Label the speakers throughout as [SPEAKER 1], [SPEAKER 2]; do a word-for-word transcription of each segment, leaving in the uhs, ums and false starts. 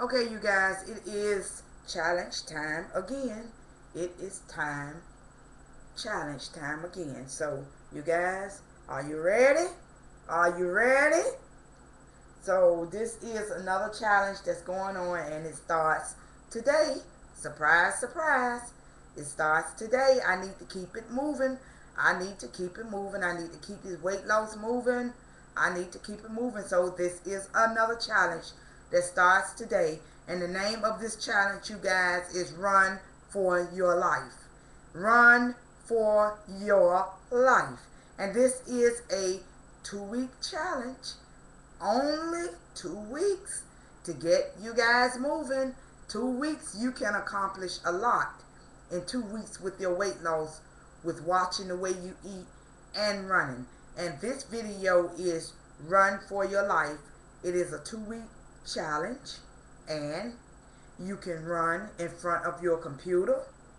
[SPEAKER 1] Okay, you guys, it is challenge time again. It is time, challenge time again. So, you guys, are you ready? Are you ready? So, this is another challenge that's going on, and it starts today. Surprise, surprise. It starts today. I need to keep it moving. I need to keep it moving. I need to keep this weight loss moving. I need to keep it moving. So, this is another challenge that starts today. And the name of this challenge, you guys, is Run for Your Life. Run for Your Life. And this is a two-week challenge. Only two weeks to get you guys moving. Two weeks, you can accomplish a lot in two weeks with your weight loss, with watching the way you eat and running. And this video is Run for Your Life. It is a two-week challenge, and you can run in front of your computer,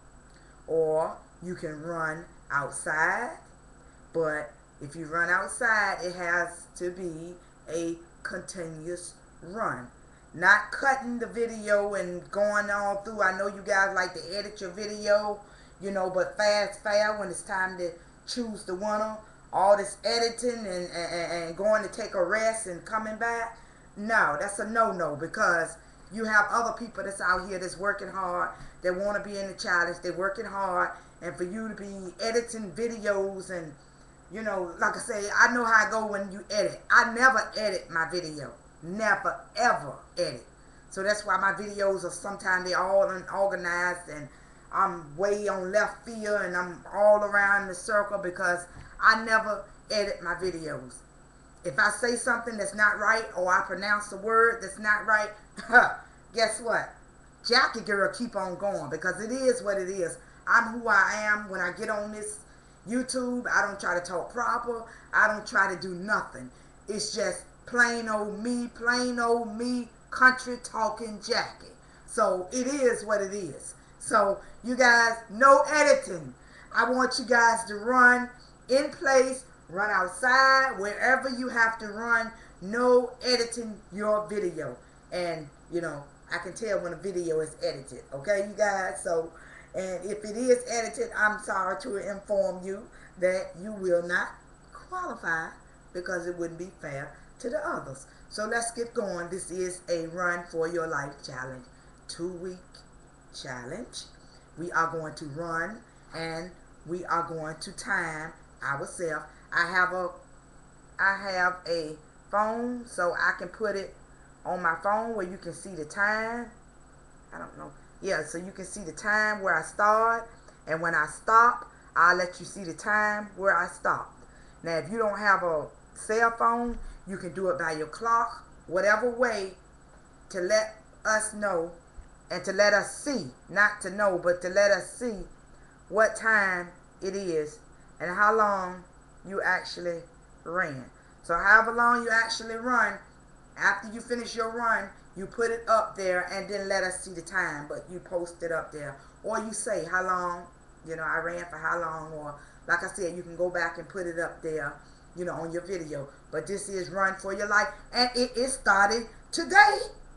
[SPEAKER 1] or you can run outside. But if you run outside, it has to be a continuous run, not cutting the video and going all through. I know you guys like to edit your video, you know, but fast fast when it's time to choose the winner, all this editing and, and, and going to take a rest and coming back, no, that's a no-no, because you have other people that's out here that's working hard, that want to be in the challenge, they're working hard, and for you to be editing videos and, you know, like I say, I know how I go when you edit. I never edit my video. Never, ever edit. So that's why my videos are sometimes they're all unorganized, and I'm way on left field, and I'm all around the circle, because I never edit my videos. If I say something that's not right, or I pronounce a word that's not right, guess what? Jackie girl, keep on going, because it is what it is. I'm who I am. When I get on this YouTube, I don't try to talk proper. I don't try to do nothing. It's just plain old me, plain old me, country talking Jackie. So it is what it is. So you guys, no editing. I want you guys to run in place, run outside, wherever you have to run. No editing your video. And, you know, I can tell when a video is edited. Okay, you guys? So, and if it is edited, I'm sorry to inform you that you will not qualify, because it wouldn't be fair to the others. So let's get going. This is a Run for Your Life challenge. Two-week challenge. We are going to run, and we are going to time ourselves. I have a I have a phone, so I can put it on my phone where you can see the time. I don't know. Yeah, so you can see the time where I start, and when I stop, I'll let you see the time where I stopped. Now, if you don't have a cell phone, you can do it by your clock, whatever way to let us know, and to let us see, not to know, but to let us see what time it is and how long you actually ran. So however long you actually run, after you finish your run, you put it up there, and then let us see the time, but you post it up there. Or you say how long, you know, I ran for how long, or like I said, you can go back and put it up there, you know, on your video. But this is Run for Your Life, and it is started today.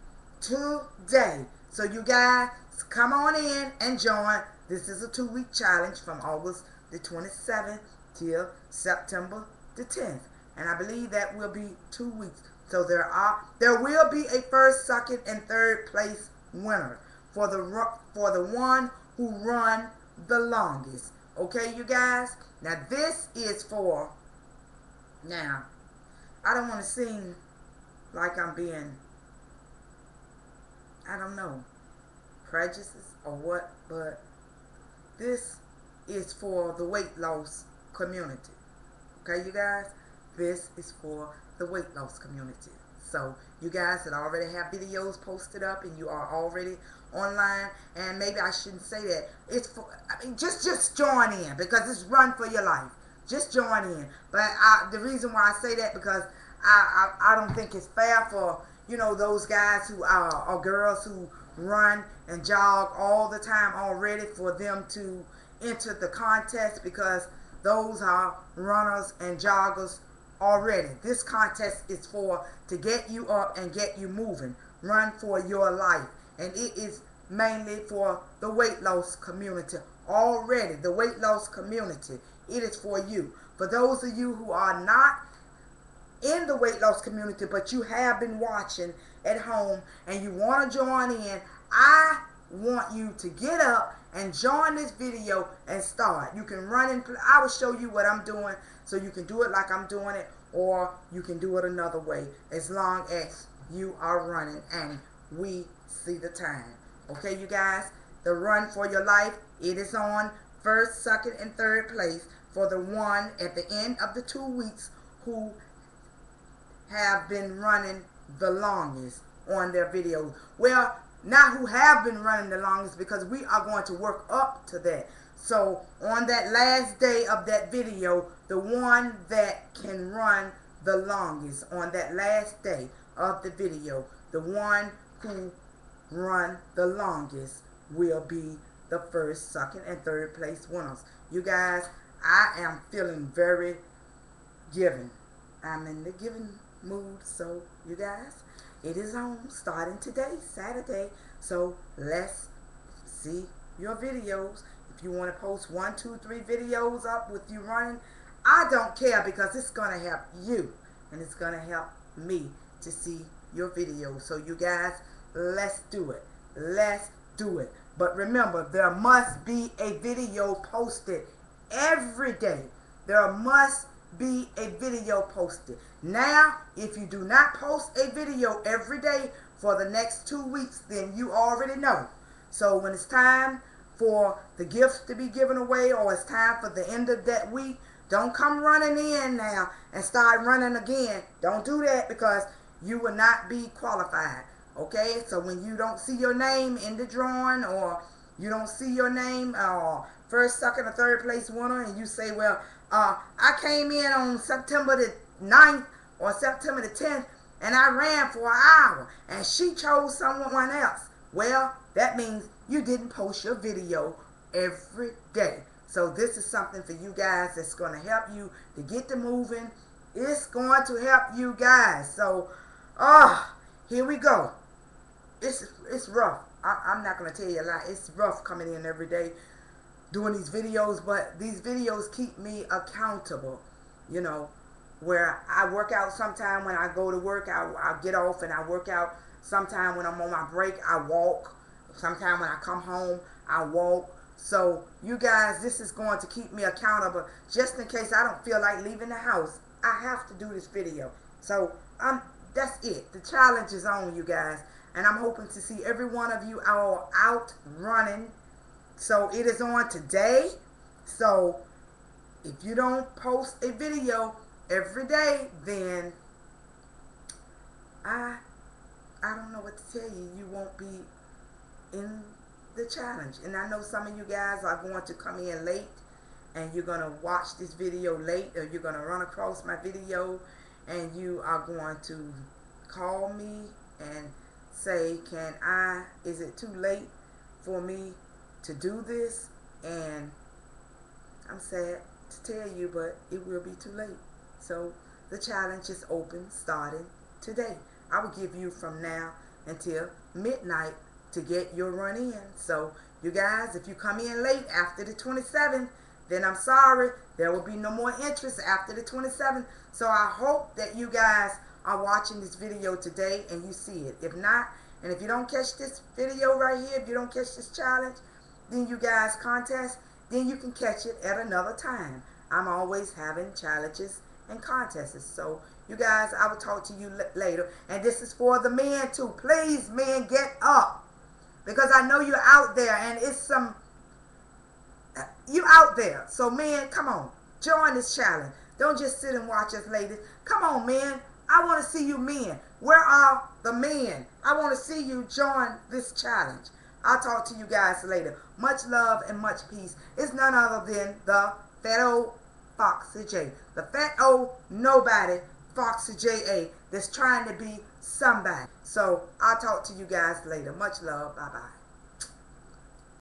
[SPEAKER 1] Today. So you guys, come on in and join. This is a two-week challenge from August the twenty-seventh till September the tenth. And I believe that will be two weeks. So there are there will be a first, second, and third place winner for the for the one who run the longest. Okay, you guys. Now this is for. Now, I don't want to seem like I'm being, I don't know, prejudices or what, but this is for the weight loss community. Okay, you guys. This is for the weight loss community. So you guys that already have videos posted up, and you are already online, and maybe I shouldn't say that, it's for, I mean, just just join in, because it's Run for Your Life. Just join in. But I, the reason why I say that, because I, I I don't think it's fair for, you know, those guys who are, or girls who run and jog all the time already, for them to enter the contest, because those are runners and joggers already. This contest is for to get you up and get you moving. Run for Your Life. And it is mainly for the weight loss community. Already, the weight loss community, it is for you. For those of you who are not in the weight loss community, but you have been watching at home and you want to join in, I want you to get up and join this video and start. You can run and play. I will show you what I'm doing, so you can do it like I'm doing it, or you can do it another way, as long as you are running and we see the time. Okay, you guys, the Run for Your Life, it is on first, second, and third place for the one at the end of the two weeks who have been running the longest on their videos. Well, not who have been running the longest, because we are going to work up to that. So on that last day of that video, the one that can run the longest on that last day of the video, the one who run the longest will be the first, second, and third place winners. You guys, I am feeling very giving. I'm in the giving mood. So you guys, it is on starting today, Saturday. So let's see your videos. If you want to post one, two, three videos up with you running, I don't care, because it's going to help you and it's going to help me to see your videos. So you guys, let's do it. Let's do it. But remember, there must be a video posted every day. There must be a video posted. Now, if you do not post a video every day for the next two weeks, then you already know. So when it's time for the gifts to be given away, or it's time for the end of that week, don't come running in now and start running again. Don't do that, because you will not be qualified. Okay, so when you don't see your name in the drawing, or you don't see your name or uh, first, second, or third place winner, and you say, well, uh, I came in on September the ninth or September the tenth, and I ran for an hour, and she chose someone else. Well, that means you didn't post your video every day. So this is something for you guys that's going to help you to get to moving. It's going to help you guys. So, oh, here we go. It's, it's rough. I, I'm not going to tell you a lie. It's rough coming in every day doing these videos, but these videos keep me accountable. You know, where I work out sometime when I go to work, I, I get off and I work out. Sometime when I'm on my break, I walk. Sometime when I come home, I walk. So you guys, this is going to keep me accountable. Just in case I don't feel like leaving the house, I have to do this video. So um, that's it. The challenge is on, you guys. And I'm hoping to see every one of you all out running. So it is on today. So if you don't post a video every day, then I I don't know what to tell you. You won't be in the challenge. And I know some of you guys are going to come in late, and you're going to watch this video late, or you're going to run across my video, and you are going to call me and say, can I, is it too late for me to do this? And I'm sad to tell you, but it will be too late. So the challenge is open starting today. I will give you from now until midnight to get your run in. So you guys, if you come in late after the twenty-seventh, then I'm sorry, there will be no more interest after the twenty-seventh. So I hope that you guys are watching this video today and you see it. If not, and if you don't catch this video right here, if you don't catch this challenge, then you guys contest, then you can catch it at another time. I'm always having challenges and contests. So you guys, I will talk to you later. And this is for the men too. Please, men, get up, because I know you're out there, and it's some you out there. So men, come on, join this challenge. Don't just sit and watch us ladies. Come on, men. I want to see you men. Where are the men? I want to see you join this challenge. I'll talk to you guys later. Much love and much peace. It's none other than the fat old Foxy J. The fat old nobody Foxy J A that's trying to be somebody. So I'll talk to you guys later. Much love. Bye-bye.